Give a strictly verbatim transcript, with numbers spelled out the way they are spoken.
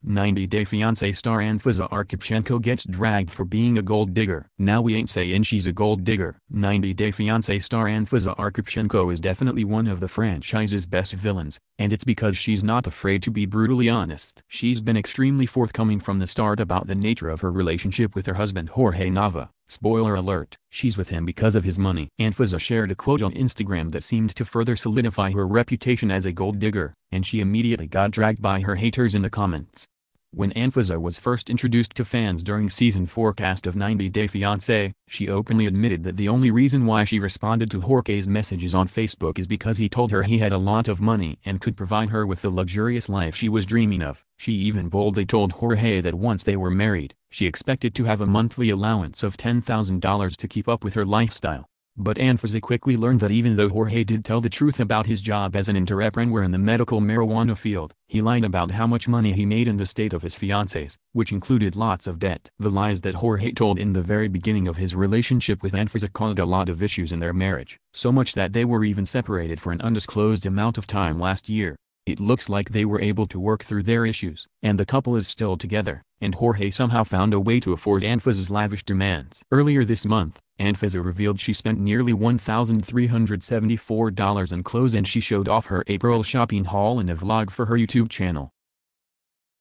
ninety day fiancé star Anfisa Arkhipchenko gets dragged for being a gold digger. Now we ain't sayin' she's a gold digger. ninety day fiancé star Anfisa Arkhipchenko is definitely one of the franchise's best villains, and it's because she's not afraid to be brutally honest. She's been extremely forthcoming from the start about the nature of her relationship with her husband Jorge Nava. Spoiler alert, she's with him because of his money. Anfisa shared a quote on Instagram that seemed to further solidify her reputation as a gold digger, and she immediately got dragged by her haters in the comments. When Anfisa was first introduced to fans during season four cast of ninety day fiancé, she openly admitted that the only reason why she responded to Jorge's messages on Facebook is because he told her he had a lot of money and could provide her with the luxurious life she was dreaming of. She even boldly told Jorge that once they were married, she expected to have a monthly allowance of ten thousand dollars to keep up with her lifestyle. But Anfisa quickly learned that even though Jorge did tell the truth about his job as an entrepreneur in the medical marijuana field, he lied about how much money he made in the state of his fiancés, which included lots of debt. The lies that Jorge told in the very beginning of his relationship with Anfisa caused a lot of issues in their marriage, so much that they were even separated for an undisclosed amount of time last year. It looks like they were able to work through their issues, and the couple is still together, and Jorge somehow found a way to afford Anfisa's lavish demands. Earlier this month, Anfisa revealed she spent nearly one thousand three hundred seventy-four dollars in clothes, and she showed off her April shopping haul in a vlog for her YouTube channel.